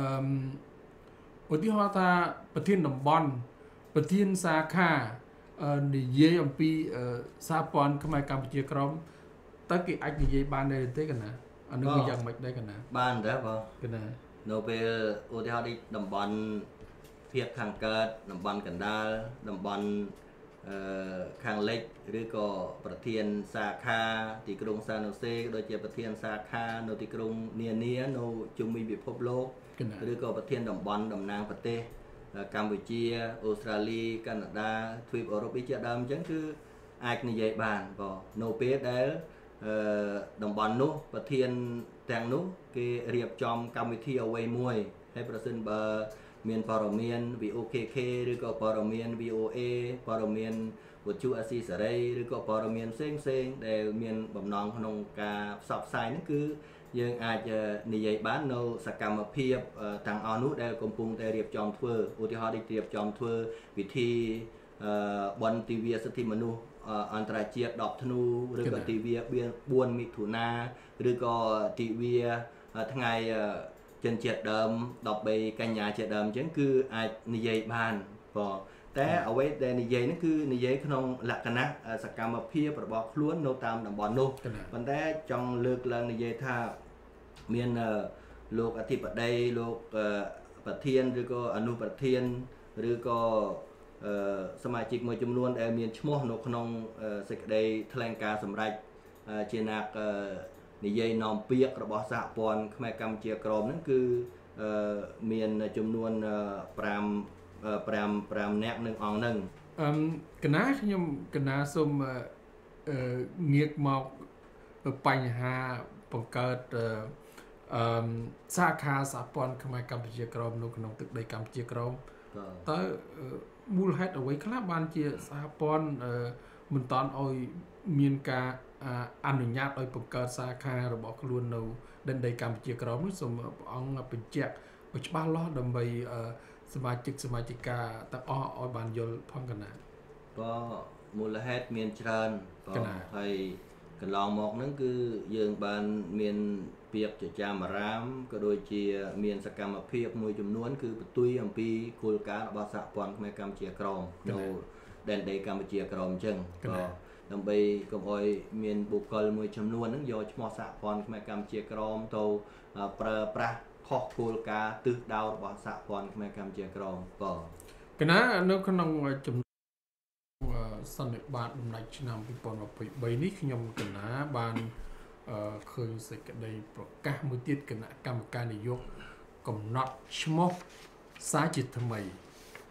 ប្រធានតំបន់ប្រធានសាខានិយាយអំពីសហព័ន្ធខ្មែរកម្ពុជាក្រមតើគេអាចនិយាយបានដែរទេកណាអានោះវាយ៉ាងម៉េចដែរកណាបានដែរបងកណានៅពេលឧទាហរណ៍នេះតំបន់ភាពខាងកើតតំបន់កណ្ដាលតំបន់ខាងលិចឬក៏ប្រធានសាខាទីក្រុងសាណូសេក៏ដូចជាប្រធានសាខានៅទីក្រុងនានានៅជុំវិញពិភពលោកឬក៏ប្រធានតំបន់តំណាងប្រទេសកម្ពុជាអូស្ត្រាលីកាណាដាទ្វីបអឺរ៉ុបជាដើមអញ្ចឹងគឺអាចនិយាយបានបងនៅពេលដែលតំបន់នោះប្រធានទាំងនោះគេរៀបចំកម្មវិធីអ្វីមួយហើយប្រសិនបើមានព័ត៌មាន VOKK ឬក៏ព័ត៌មាន VOA ព័ត៌មានវិទ្យុអាស៊ីសេរីឬក៏ព័ត៌មានផ្សេងដែលមានបំណងក្នុងការផ្សព្វផ្សាយហ្នឹងគឺយើងអាចនិយាយបាននៅសកម្មភាពទាំងអស់នោះដែលកំពុងតែរៀបចំធ្វើឧទាហរណ៍ដូចរៀបចំធ្វើពិធីបន់ទិវាសិទ្ធិមនុស្សអន្តរជាតិ10ធ្នូឬក៏ទិវា4មិថុនាឬក៏ទិវាថ្ងៃចិនជាតិដើម13កញ្ញាជាតិដើមអញ្ចឹងគឺអាចនិយាយបានតែអ្វីដែលនិយាយហ្នឹងគឺនិយាយក្នុងលក្ខណៈសកម្មភាពរបស់ខ្លួននៅតាមតំបន់នោះប៉ុន្តែចង់លើកឡើងនិយាយថាមានលោកអធិបតីលោកប្រធានឬក៏អនុប្រធានឬក៏សមាជិកមួយចំនួនដែលមានឈ្មោះនៅក្នុងសេចក្តីថ្លែងការណ៍សម្រេចជាអ្នកនិយាយនាំពាក្យរបស់សហព័ន្ធខ្មែរកម្ពុជាក្រមហ្នឹងគឺមានចំនួន5នាក់នឹងអង្គហ្នឹងកណាខ្ញុំកណាសូមងាកមកបញ្ហាបង្កើតសាខាសហព័ន្ធខ្មែរកម្ពុជាក្រមនៅក្នុងទឹកដីកម្ពុជាក្រមតើមូលហេតុអ្វីខ្លះបានជាសហព័ន្ធមិនតាន់ឲ្យមានការអនុញ្ញាតឲ្យបង្កើតសាខារបស់ខ្លួននៅដែនដីកម្ពុជាក្រមនេះសូមព្រះអង្គបញ្ជាក់ឲ្យច្បាស់លាស់ដើម្បីសមាជិកសមាជិកាទាំងអស់ឲ្យបានយល់ផងកណាក៏មូលហេតុមានច្រើនហើយកន្លងមកហ្នឹងគឺយើងបានមានពាក្យចចាមអារាមក៏ដូចជាមានសកម្មភាពមួយចំនួនគឺបន្ទុយអំពីគោលការណ៍របស់សហព័ន្ធខ្មែរកម្ពុជាក្រមនៅដែនដីកម្ពុជាក្រមអញ្ចឹងក៏ដើម្បីកុំឲ្យមានបុគ្គលមួយចំនួនហ្នឹងយកឈ្មោះសហព័ន្ធខ្មែរកម្ពុជាក្រមទៅប្រើប្រាស់ខុសគោលការណ៍ទិសដៅរបស់សហព័ន្ធខ្មែរកម្ពុជាក្រមកណានៅក្នុងចំណុចសន្និបាតដំណាច់ឆ្នាំ2023នេះខ្ញុំកណាបានឃើញសេចក្តីប្រកាសមួយទៀតគណៈកម្មការនយោបាយកំណត់ឈ្មោះសារជាថ្មី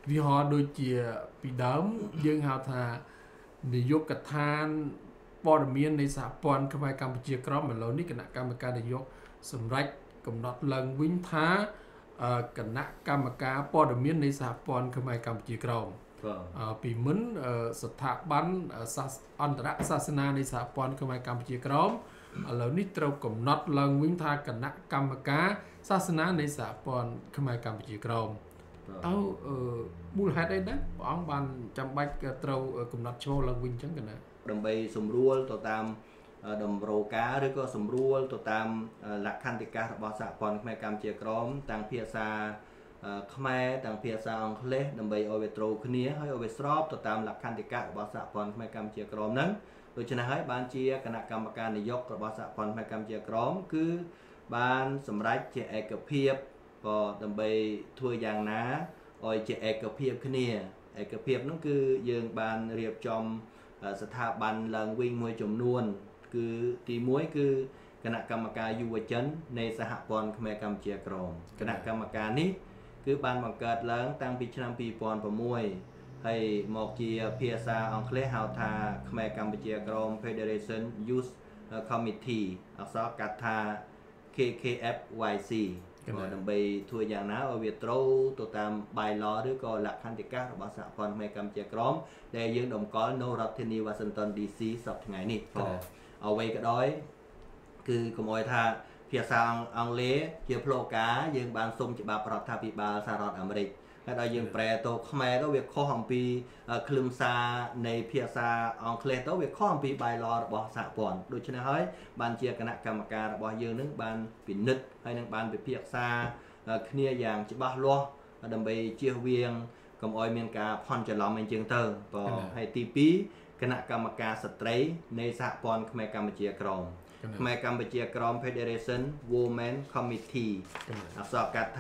vì họ đôi chia bị đấm dương hào thà để dụcกฐานព័ត៌មាននៃសហព័ន្ធខ្មែរកម្ពុជាក្រមឥឡូវនេះគណៈកម្មការនយោបាយសម្រាប់កំណត់ឡើងវិញថាគណៈកម្មការព័ត៌មាននៃសហព័ន្ធខ្មែរកម្ពុជាក្រមពីមុនស្ថាប័នអន្តរសាសនានៃសហព័ន្ធខ្មែរកម្ពុជាក្រមឥឡូវនេះត្រូវកំណត់ឡើងវិញថាគណៈកម្មការសាសនានៃសហព័ន្ធខ្មែរកម្ពុជាក្រមតើមូលហេតុអីដែរព្រះអង្គបានចាំបាច់ត្រូវកំណត់ឈ្មោះឡើងវិញអញ្ចឹងកណាដើម្បីសម្រួលទៅតាមតម្រូវការឬក៏សម្រួលទៅតាមលក្ខន្តិកៈរបស់សហព័ន្ធខ្មែរកម្ពុជាក្រមទាំងភាសាខ្មែរទាំងភាសាអង់គ្លេសដើម្បីឲ្យវាត្រូវគ្នាហើយឲ្យវាស្របទៅតាមលក្ខន្តិកៈរបស់សហព័ន្ធខ្មែរកម្ពុជាក្រមហ្នឹងដូច្នេះហើយបានជាគណៈកម្មការនយោបាយរបស់សហព័ន្ធខ្មែរកម្ពុជាក្រមគឺបានសម្រេចជាឯកភាពក៏ដើម្បីធ្វើយ៉ាងណាឲ្យជាឯកភាពគ្នាឯកភាពនោះគឺយើងបានរៀបចំស្ថាប័នឡើងវិញមួយចំនួនគឺទី1គឺគណៈកម្មការយុវជននៃសហព័ន្ធខ្មែរកម្ពុជាក្រមគណៈកម្មការនេះគឺបានបង្កើតឡើងតាំងពីឆ្នាំ2006ហើយមកជាភាសាអង់គ្លេសហៅថាខ្មែរកម្ពុជាក្រម Federation Youth Committee អក្សរកាត់ថា KKFYC ដើម្បីធ្វើយ៉ាងណាឲ្យវាត្រូវទៅតាម bylaw ឬក៏លក្ខន្តិកៈរបស់សហព័ន្ធខ្មែរកម្ពុជាក្រមដែលយើងតម្កល់នៅរដ្ឋធានី Washington DC សប្តាហ៍ថ្ងៃនេះក៏អ្វីក៏ដោយគឺកុំឲ្យថាភាសាអង់គ្លេសជាផ្លូវការយើងបានសុំច្បាប់រដ្ឋាភិបាលសហរដ្ឋអាមេរិកហើយដល់យើងប្រែទៅខ្មែរទៅវាខុសអំពីខ្លឹមសារនៃភាសាអង់គ្លេសទៅវាខុសអំពី bylaw របស់សហព័ន្ធដូច្នេះហើយបានជាគណៈកម្មការរបស់យើងនឹងបានពិនិត្យហើយនឹងបានពិភាក្សាគ្នាយ៉ាងច្បាស់លាស់ដើម្បីជៀសវាងកុំឲ្យមានការផន់ច្រឡំអីចឹងទៅបងហើយទី2គណៈកម្មការស្ត្រីនៃសហព័ន្ធខ្មែរកម្ពុជាក្រមខ្មែរកម្ពុជាក្រម Federation Women Committee អក្សរកាត់ថា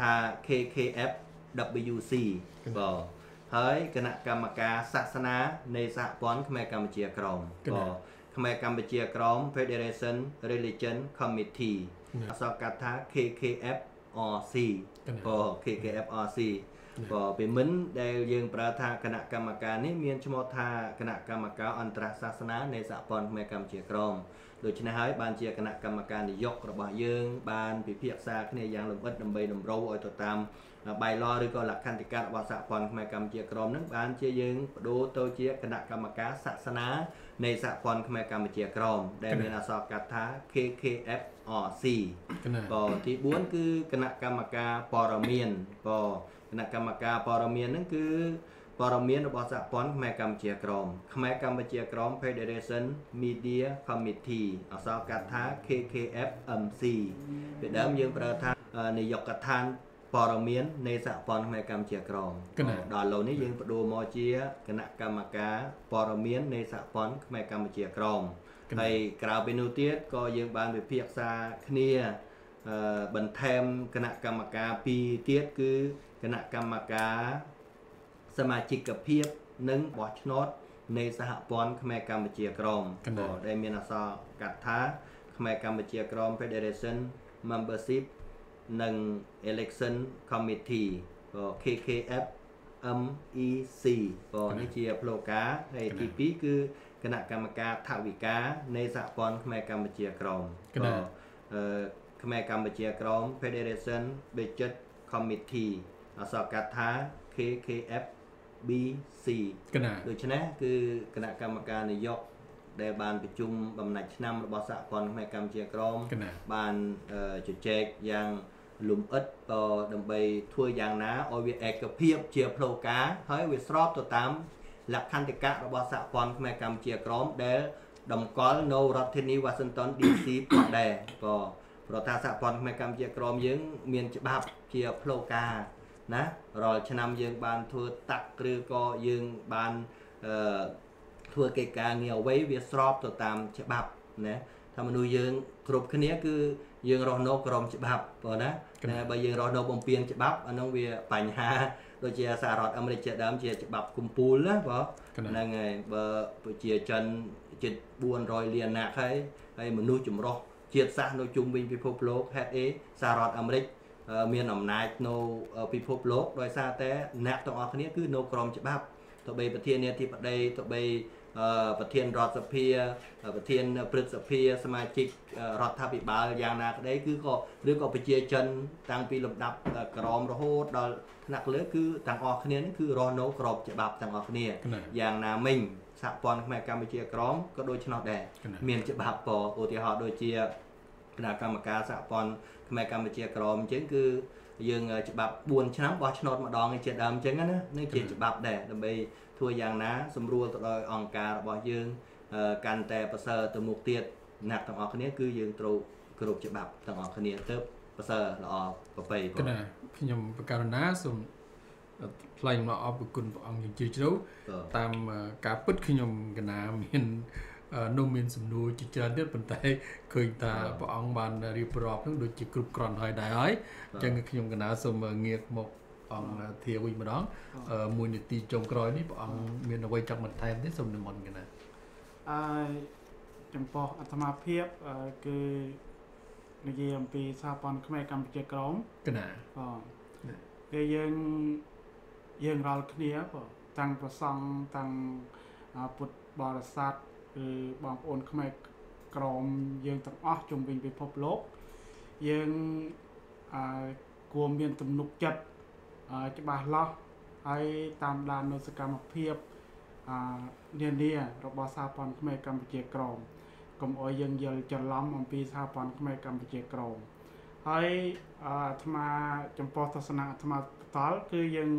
KKFWC បងហើយគណៈកម្មការសាសនានៃសហព័ន្ធខ្មែរកម្ពុជាក្រមបងខ្មែរកម្ពុជាក្រម Federation Religion Committee អក្សរកាត់ថា KKFRC បង KKFRC ក៏ពីមុនដែលយើងប្រើថាគណៈកម្មការនេះមានឈ្មោះថាគណៈកម្មការអន្តរសាសនានៃសហព័ន្ធខ្មែរកម្ពុជាក្រមដូច្នេះហើយបានជាគណៈកម្មការនយោបាយរបស់យើងបានពិភាក្សាគ្នាយ៉ាងលម្អិតដើម្បីតម្រូវឲ្យទៅតាម bylaw ឬក៏លក្ខន្តិកៈរបស់សហព័ន្ធខ្មែរកម្ពុជាក្រមនឹងបានជាយើងបដូរទៅជាគណៈកម្មការសាសនានៃសហព័ន្ធខ្មែរកម្ពុជាក្រមដែលមានអក្សរកាត់ថា KKFRC ក៏ទី4គឺគណៈកម្មការព័ត៌មានក៏គណៈកម្មការព័ត៌មានហ្នឹងគឺព័ត៌មានរបស់សហព័ន្ធខ្មែរកម្ពុជាក្រមខ្មែរកម្ពុជាក្រម Federation Media Committee អក្សរកាត់ថា KKFMC ពីដើមយើងប្រើថានាយកដ្ឋានព័ត៌មាននៃសហព័ន្ធខ្មែរកម្ពុជាក្រមដល់ឥឡូវនេះយើងបដូរមកជាគណៈកម្មការព័ត៌មាននៃសហព័ន្ធខ្មែរកម្ពុជាក្រមហើយក្រៅពីនោះទៀតក៏យើងបានពិភាក្សាគ្នាបន្ថែមគណៈកម្មការ2ទៀតគឺគណៈកម្មការសមាជិកភាពនិងបោះឆ្នោតនៃសហព័ន្ធខ្មែរកម្ពុជាក្រមដែលមានអក្សរកាត់ថាខ្មែរកម្ពុជាក្រម Federation Membership និង Election Committee KKF MEC នេះជាផ្លូវការហើយទី2គឺគណៈកម្មការថវិកានៃសហព័ន្ធខ្មែរកម្ពុជាក្រមខ្មែរកម្ពុជាក្រម Federation Budget Committee អក្សរកាត់ថា KKFBC ដូច្នេះគឺគណៈកម្មការនយោបាយដែលបានប្រជុំបំណាច់ឆ្នាំរបស់សហព័ន្ធខ្មែរកម្ពុជាក្រមបានជជែកយ៉ាងលំអិតដើម្បីធ្វើយ៉ាងណាឲ្យវាឯកភាពជាផ្លូវការហើយវាស្របទៅតាមលក្ខន្តិកៈរបស់សហព័ន្ធខ្មែរកម្ពុជាក្រមដែលតម្កល់នៅរដ្ឋធានី Washington DC ផងដែរក៏ព្រោះថាសហព័ន្ធខ្មែរកម្ពុជាក្រមយើងមានច្បាប់ជាផ្លូវការណារាល់ឆ្នាំយើងបានធ្វើតាក់ឬក៏យើងបានធ្វើកិច្ចការងារអ្វីវាស្របទៅតាមច្បាប់ណាថាមនុស្សយើងគ្រប់គ្នាគឺយើងរស់នៅក្រោមច្បាប់បងណាបើយើងរស់នៅបំពេញច្បាប់អានោះវាបញ្ហាដូចជាសហរដ្ឋអាមេរិកជាដើមជាច្បាប់កំពូលណាបងហ្នឹងហើយបើប្រជាជនជិត400លាននាក់ហើយមនុស្សចម្រុះជាតិសាសន៍នៅជុំវិញពិភពលោកហេតុអីសហរដ្ឋអាមេរិកមានអំណាចនៅពិភពលោកដោយសារតែអ្នកទាំងអស់គ្នាគឺនៅក្រមច្បាប់ទៅបីប្រធានាធិបតីទៅបីប្រធានរដ្ឋសភាប្រធានព្រឹទ្ធសភាសមាជិករដ្ឋាភិបាលយ៉ាងណាក្តីគឺក៏ឬក៏ប្រជាជនតាំងពីលំដាប់ក្រមរហូតដល់ថ្នាក់លើគឺទាំងអស់គ្នានេះគឺរស់នៅក្របច្បាប់ទាំងអស់គ្នាយ៉ាងណាមិញសហព័ន្ធខ្មែរកម្ពុជាក្រមក៏ដូចឆ្នោតដែរមានច្បាប់ឧទាហរណ៍ដូចជាគណៈកម្មការសហព័ន្ធខ្មែរកម្ពុជាក្រមអញ្ចឹងគឺយើងច្បាប់4ឆ្នាំបោះឆ្នោតម្ដងជាដើមអញ្ចឹងណានឹងជាច្បាប់ដែរដើម្បីធ្វើយ៉ាងណាសម្រួលទៅដល់អង្គការរបស់យើងកាន់តែប្រសើរទៅមុខទៀតអ្នកទាំងអស់គ្នាគឺយើងត្រូវគ្រប់ច្បាប់ទាំងអស់គ្នាទៅប្រសើរល្អប្រពៃបងខ្ញុំបកករណាសូមថ្លែងមកអរគុណព្រះអង្គយ៉ាងជ្រាលជ្រៅតាមការពិតខ្ញុំកណាមាននៅមានសំណួរជាច្រើនទៀតប៉ុន្តែឃើញថាព្រះអង្គបានរៀបរាប់នឹងដូចជាគ្រប់គ្រាន់ហើយដែរហើយអញ្ចឹងខ្ញុំកណាសូមងាកមកអង្គធាវិញម្ដងមួយនាទីចុងក្រោយនេះព្រះអង្គមានអ្វីចង់បន្ថែមទេសូមនិមន្តកណាចំពោះអាត្មាភាពគឺនិយាយអំពីសហព័ន្ធខ្មែរកម្ពុជាក្រមកណាគឺយើងរាល់គ្នាតាំងប្រសង់តាំងពុទ្ធបរិស័ទគឺបងប្អូនខ្មែរក្រមយើងទាំងអស់ជុំវិញពិភពលោកយើងគួរមានទំនុកចិត្តច្បាស់លាស់ហើយតាមដាននៅសកម្មភាពនានារបស់សហព័ន្ធខ្មែរកម្ពុជាក្រមកុំអោយយើងយល់ច្រឡំអំពីសហព័ន្ធខ្មែរកម្ពុជាក្រមហើយអាត្មាចំពោះទស្សនៈអាត្មាផ្ទាល់គឺយើង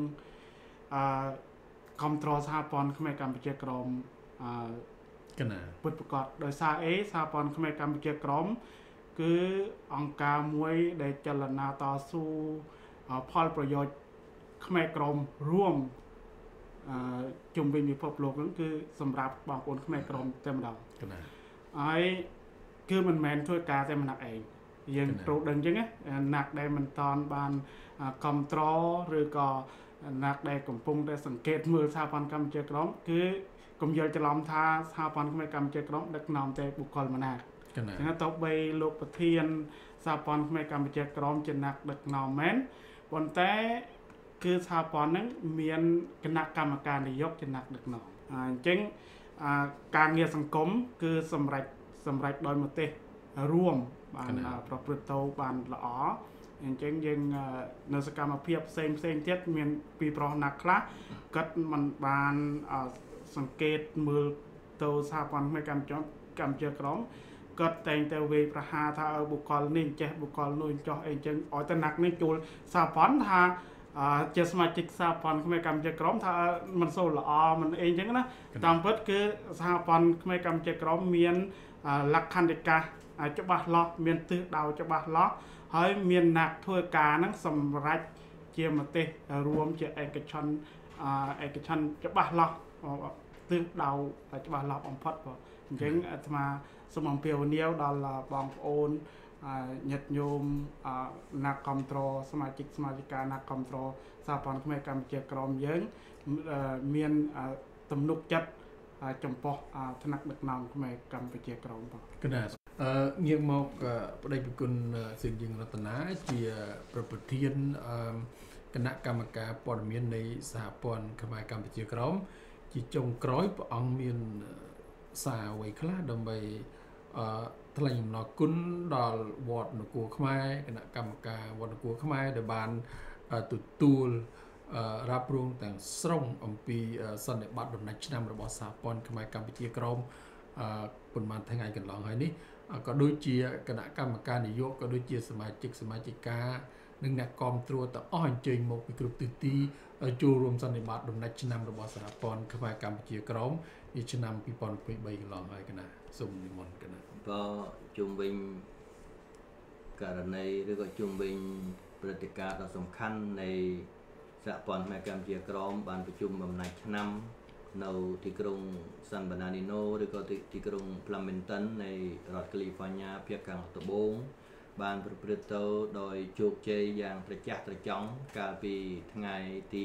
គ្រប់គ្រងសហព័ន្ធខ្មែរកម្ពុជាក្រមកណាពុតប្រកាសដោយសារសហព័ន្ធខ្មែរកម្ពុជាក្រមគឺអង្គការមួយដែលចលនាតស៊ូផលប្រយោជន៍ខ្មែរក្រមរួមជុំវិញពិភពលោកហ្នឹងគឺសម្រាប់បងប្អូនខ្មែរក្រមតែម្ដងហើយគឺមិនមែនធ្វើការតែម្នាក់ឯងយើងត្រូវដឹងអញ្ចឹងណាក់ដែលមិនតន់បានគ្រប់គ្រងឬក៏ណាក់ដែលកំពុងតែសង្កេតមើលសហព័ន្ធកម្ពុជាក្រមគឺកុំយល់ច្រឡំថាសហព័ន្ធខ្មែរកម្ពុជាក្រមដឹកនាំតែបុគ្គលម្នាក់ចឹងទៅបីលោកប្រធានសហព័ន្ធខ្មែរកម្ពុជាក្រមជាអ្នកដឹកនាំមែនប៉ុន្តែគឺសហព័ន្ធហ្នឹងមានគណៈកម្មការនយោបាយជាអ្នកដឹកនាំអញ្ចឹងការងារសង្គមគឺសម្រេចដោយមតិរួមបានប្រព្រឹត្តទៅបានល្អអញ្ចឹងយើងនៅសកម្មភាពផ្សេងទៀតមានពីប្រុសណាស់ខ្លះគាត់មិនបានសង្កេតមើលទៅសហព័ន្ធខ្មែរកម្ពុជាក្រមគាត់តែងតែវេប្រហាថាបុគ្គលនេះចេះបុគ្គលនោះចោះអីចឹងឲ្យតែណាក់នេះចូលសហព័ន្ធថាជាសមាជិកសហព័ន្ធខ្មែរកម្ពុជាក្រមថាមិនសូវល្អមិនអីចឹងណាតាមពិតគឺសហព័ន្ធខ្មែរកម្ពុជាក្រមមានលក្ខន្តិកៈច្បាស់លាស់មានទិសដៅច្បាស់លាស់ហើយមានអ្នកធ្វើការហ្នឹងសម្រេចជាមតិរួមជាឯកជនច្បាស់លាស់ទិសដៅច្បាស់លាស់បំផុតបងអញ្ចឹងអាត្មាសូមអំពាវនាវដល់បងប្អូនញាតិញោមអ្នកគ្រប់គ្រងសមាជិកអ្នកគ្រប់គ្រងសហព័ន្ធខ្មែរកម្ពុជាក្រមយើងមានទំនុកចិត្តចំពោះថ្នាក់ដឹកនាំខ្មែរកម្ពុជាក្រមបងកណាងាកមកប្តីប្រគុណសិទ្ធិយើងរតនាជាប្រធានគណៈកម្មការព័ត៌មាននៃសហព័ន្ធខ្មែរកម្ពុជាក្រមជាចុងក្រោយព្រះអង្គមានសារអ្វីខ្លះដើម្បីថ្លែងអំណរគុណដល់វត្តនគរខ្មែរគណៈកម្មការវត្តនគរខ្មែរដែលបានទទួលរ៉ាប់រងទាំងស្រុងអំពីសន្និបាតដំណាច់ឆ្នាំរបស់សហព័ន្ធខ្មែរកម្ពុជាក្រមប៉ុន្មានថ្ងៃកន្លងហើយនេះក៏ដូចជាគណៈកម្មការនយោបាយក៏ដូចជាសមាជិកានិងអ្នកគាំទ្រទាំងអស់អញ្ជើញមកពីគ្រប់ទិសទីចូលរួមសន្និបាតដំណាច់ឆ្នាំរបស់សហព័ន្ធខ្មែរកម្ពុជាក្រមនាឆ្នាំ2023កន្លងហើយកណាសូមនិមន្តកណាក៏ជុំវិញករណីឬក៏ជុំវិញព្រឹត្តិការណ៍ដ៏សំខាន់នៃសហព័ន្ធខ្មែរកម្ពុជាក្រមបានប្រជុំបំណាច់ឆ្នាំនៅទីក្រុង San Bernardino ឬក៏ទីក្រុង Flemington នៃរដ្ឋ California ភាគខាងត្បូងបានប្រព្រឹត្តទៅដោយជោគជ័យយ៉ាងត្រចះត្រចង់កាលពីថ្ងៃទី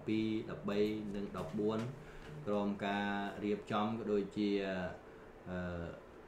12 13និង14ក្រុមការរៀបចំក៏ដូចជា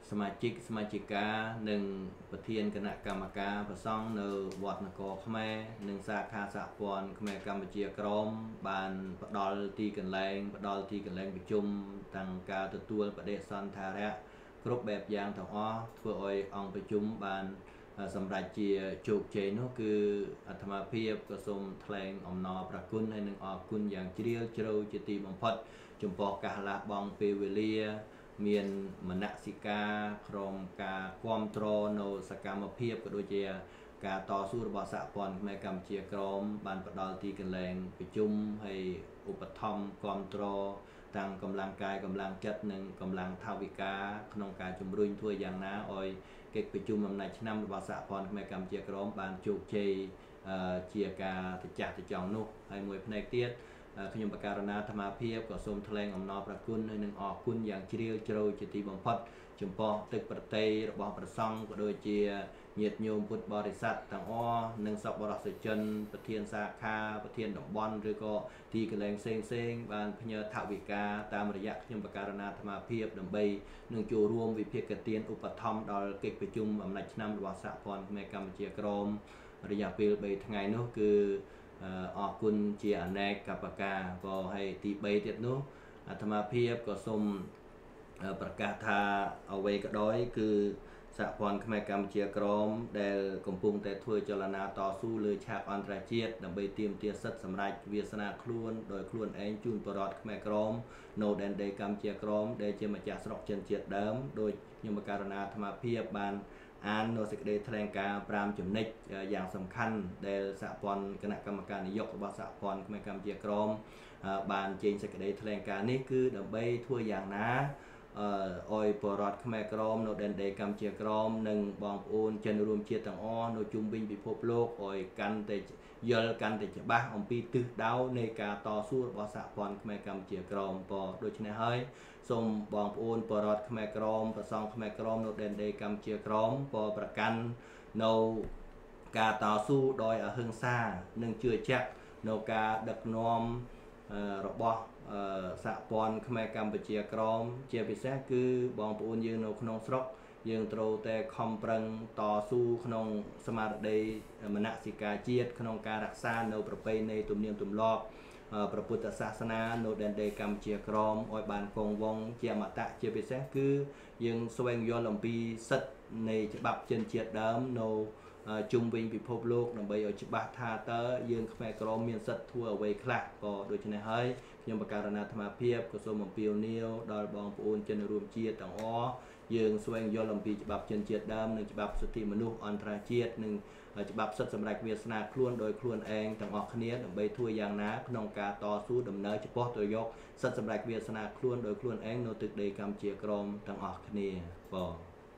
សមាជិកានិងប្រធានគណៈកម្មការប្រសង់នៅវត្តនគរខ្មែរនិងសាខាសហព័ន្ធខ្មែរកម្ពុជាក្រមបានផ្ដល់ទីកន្លែងប្រជុំទាំងការទទួលបដិសណ្ឋារៈគ្រប់បែបយ៉ាងទាំងអស់ធ្វើឲ្យអង្គប្រជុំបានសម្រាប់ជាជោគជ័យនោះគឺអាត្មាភាពក៏សូមថ្លែងអំណរព្រះគុណហើយនឹងអរគុណយ៉ាងជ្រាលជ្រៅជាទីបំផុតចំពោះការលះបង់ពេលវេលាមានមនសិការក្រុមការគ្រប់គ្រងនៅសកម្មភាពក៏ដូចជាការតស៊ូរបស់សហព័ន្ធខ្មែរកម្ពុជាក្រមបានផ្ដល់ទីកន្លែងប្រជុំហើយឧបត្ថម្ភគ្រប់គ្រងទាំងកម្លាំងកាយកម្លាំងចិត្តនិងកម្លាំងថវិកាក្នុងការជំរុញធ្វើយ៉ាងណាឲ្យកិច្ចប្រជុំអំណាចឆ្នាំរបស់សហព័ន្ធខ្មែរកម្ពុជាក្រមបានជោគជ័យជាការទៅចាស់ទៅចង់នោះហើយមួយផ្នែកទៀតខ្ញុំបការណាអាត្មាភាពក៏សូមថ្លែងអំណរព្រះគុណហើយនឹងអរគុណយ៉ាងជ្រាលជ្រៅជាទីបំផុតចំពោះទឹកប្រតិរបស់ព្រះសង្ឃក៏ដូចជាញាតិញោមពុទ្ធបរិស័ទទាំងអស់និងសប្បុរសជនប្រធានសាខាប្រធានតំបន់ឬក៏ទីកន្លែងផ្សេងបានផ្ញើថវិកាតាមរយៈខ្ញុំបការណាអាត្មាភាពដើម្បីនឹងចូលរួមវិភាគទានឧបត្ថម្ភដល់កិច្ចប្រជុំអំណាចឆ្នាំរបស់សហព័ន្ធខ្មែរកម្ពុជាក្រមរយៈពេល3ថ្ងៃនោះគឺអរគុណជាអនេកកបការក៏ហើយទី3ទៀតនោះអាត្មាភាពក៏សូមប្រកាសថាអ្វីក៏ដោយគឺសហព័ន្ធខ្មែរកម្ពុជាក្រមដែលកំពុងតែធ្វើចលនាតស៊ូលើឆាកអន្តរជាតិដើម្បីទាមទារសិទ្ធិសម្រេចវាសនាខ្លួនដោយខ្លួនឯងជូនបរិវត្តខ្មែរក្រមនៅដែនដីកម្ពុជាក្រមដែលជាម្ចាស់ស្រុកចិនជាតិដើមដោយខ្ញុំបការណាអាត្មាភាពបានអាននៅសេចក្តីថ្លែងការណ៍5ចំណុចយ៉ាងសំខាន់ដែលសហព័ន្ធគណៈកម្មការនយោបាយរបស់សហព័ន្ធខ្មែរកម្ពុជាក្រមបានចេញសេចក្តីថ្លែងការណ៍នេះគឺដើម្បីធ្វើយ៉ាងណាអយបរដ្ឋខ្មែរក្រមនៅដែនដីកម្ពុជាក្រមនិងបងប្អូនជនរួមជាតិទាំងអស់នៅជុំវិញពិភពលោកឲ្យកាន់តែយល់កាន់តែច្បាស់អំពីទិសដៅនៃការតស៊ូរបស់សហព័ន្ធខ្មែរកម្ពុជាក្រមក៏ដូច្នេះហើយសូមបងប្អូនបរដ្ឋខ្មែរក្រមប្រសង់ខ្មែរក្រមនៅដែនដីកម្ពុជាក្រមក៏ប្រកាន់នៅការតស៊ូដោយអហិង្សានិងជឿជាក់នៅការដឹកនាំរបស់សហព័ន្ធខ្មែរកម្ពុជាក្រមជាពិសេសគឺបងប្អូនយើងនៅក្នុងស្រុកយើងត្រូវតែខំប្រឹងតស៊ូក្នុងស្មារតីមនសិការជាតិក្នុងការរក្សានៅប្រពៃណីទំនៀមទម្លាប់ព្រះពុទ្ធសាសនានៅដែនដីកម្ពុជាក្រមឲ្យបានគង់វង្សជាអមតៈជាពិសេសគឺយើងស្វែងយល់អំពីសិទ្ធិនៃច្បាប់ជនជាតិដើមនៅជុំវិញពិភពលោកដើម្បីឲ្យច្បាស់ថាតើយើងខ្មែរក្រមមានសិទ្ធិធ្វើអ្វីខ្លះក៏ដូច្នេះហើយខ្ញុំបការណាអាត្មាភាពក៏សូមអំពាវនាវដល់បងប្អូនជនរួមជាតិទាំងអស់យើងស្វែងយល់អំពីច្បាប់ជនជាតិដើមនិងច្បាប់សិទ្ធិមនុស្សអន្តរជាតិនិងច្បាប់សិទ្ធិសម្រាប់វាសនាខ្លួនដោយខ្លួនឯងទាំងអស់គ្នាដើម្បីធ្វើយ៉ាងណាក្នុងការតស៊ូដំណើរចំពោះទៅយកសិទ្ធិសម្រាប់វាសនាខ្លួនដោយខ្លួនឯងនៅទឹកដីកម្ពុជាក្រមទាំងអស់គ្នាបង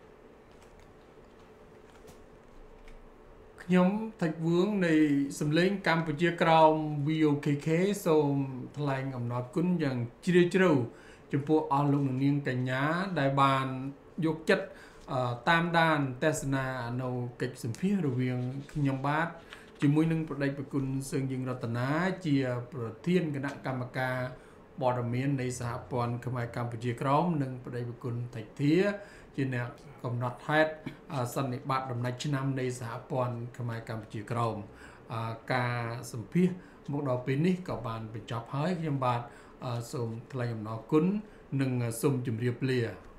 ខ្ញុំថាច់វឿងនៃសម្លេងកម្ពុជាក្រម VOKK សូមថ្លែងអំណរគុណយ៉ាងជ្រាលជ្រៅចំពោះអស់លោកនាងកញ្ញាដែលបានយកចិត្តតាមដានទស្សនានៅកិច្ចសម្ភាសន៍រវាងខ្ញុំបាទជាមួយនឹងប្រដេចប្រគុណសឿងយើងរតនាជាប្រធានគណៈកម្មការបរមាននៃសហព័ន្ធខ្មែរកម្ពុជាក្រមនិងប្រដេចប្រគុណថៃធាជាអ្នកកំណត់ហេតុសន្និបាតដំណាច់ឆ្នាំនៃសហព័ន្ធខ្មែរកម្ពុជាក្រមការសម្ភាសន៍មកដល់ពេលនេះក៏បានបញ្ចប់ហើយខ្ញុំបាទសូមថ្លែងអំណរគុណនិងសូមជម្រាបលា